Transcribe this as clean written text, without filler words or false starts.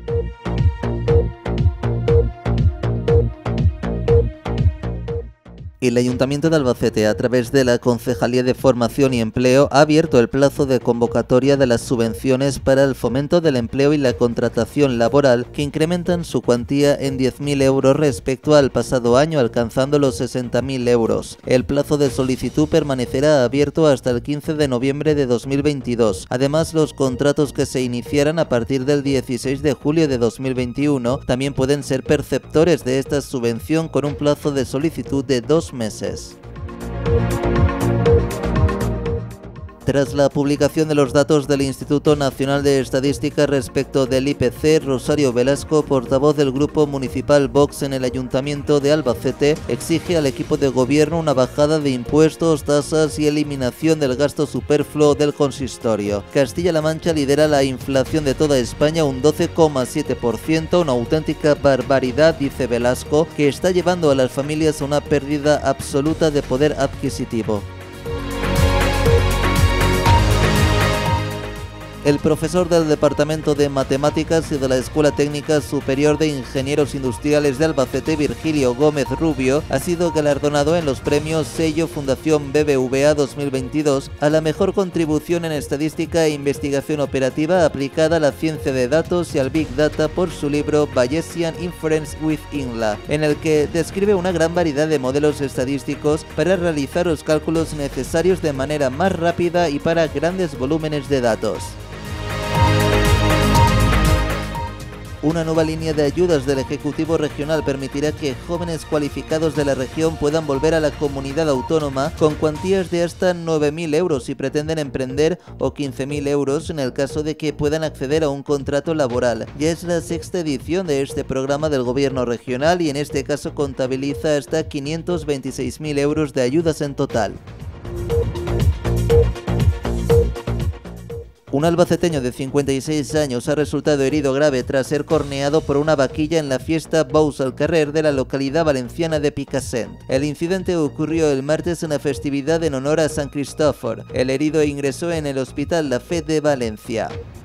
El Ayuntamiento de Albacete, a través de la Concejalía de Formación y Empleo, ha abierto el plazo de convocatoria de las subvenciones para el fomento del empleo y la contratación laboral, que incrementan su cuantía en 10.000 euros respecto al pasado año, alcanzando los 60.000 euros. El plazo de solicitud permanecerá abierto hasta el 15 de noviembre de 2022. Además, los contratos que se iniciaran a partir del 16 de julio de 2021 también pueden ser perceptores de esta subvención con un plazo de solicitud de 2 meses. Tras la publicación de los datos del Instituto Nacional de Estadística respecto del IPC, Rosario Velasco, portavoz del Grupo Municipal Vox en el Ayuntamiento de Albacete, exige al equipo de gobierno una bajada de impuestos, tasas y eliminación del gasto superfluo del consistorio. Castilla-La Mancha lidera la inflación de toda España, un 12,7%, una auténtica barbaridad, dice Velasco, que está llevando a las familias a una pérdida absoluta de poder adquisitivo. El profesor del Departamento de Matemáticas y de la Escuela Técnica Superior de Ingenieros Industriales de Albacete, Virgilio Gómez Rubio, ha sido galardonado en los premios Sello Fundación BBVA 2022 a la mejor contribución en estadística e investigación operativa aplicada a la ciencia de datos y al Big Data por su libro Bayesian Inference with INLA, en el que describe una gran variedad de modelos estadísticos para realizar los cálculos necesarios de manera más rápida y para grandes volúmenes de datos. Una nueva línea de ayudas del Ejecutivo Regional permitirá que jóvenes cualificados de la región puedan volver a la comunidad autónoma con cuantías de hasta 9.000 euros si pretenden emprender o 15.000 euros en el caso de que puedan acceder a un contrato laboral. Ya es la sexta edición de este programa del Gobierno regional y en este caso contabiliza hasta 526.000 euros de ayudas en total. Un albaceteño de 56 años ha resultado herido grave tras ser corneado por una vaquilla en la fiesta Bous al Carrer de la localidad valenciana de Picassent. El incidente ocurrió el martes en la festividad en honor a San Cristófor. El herido ingresó en el Hospital La Fe de Valencia.